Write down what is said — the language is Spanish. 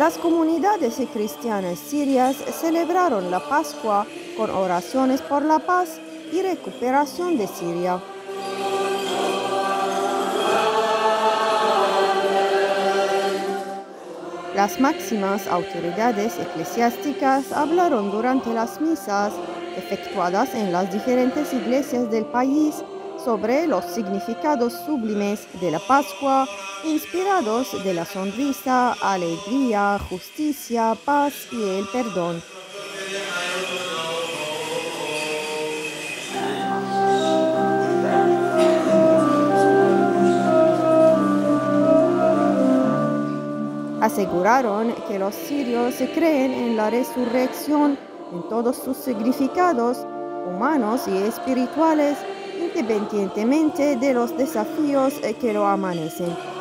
Las comunidades cristianas sirias celebraron la Pascua con oraciones por la paz y recuperación de Siria. Las máximas autoridades eclesiásticas hablaron durante las misas efectuadas en las diferentes iglesias del país sobre los significados sublimes de la Pascua, inspirados de la sonrisa, alegría, justicia, paz y el perdón. Aseguraron que los sirios creen en la resurrección en todos sus significados, humanos y espirituales, independientemente de los desafíos que lo amanecen.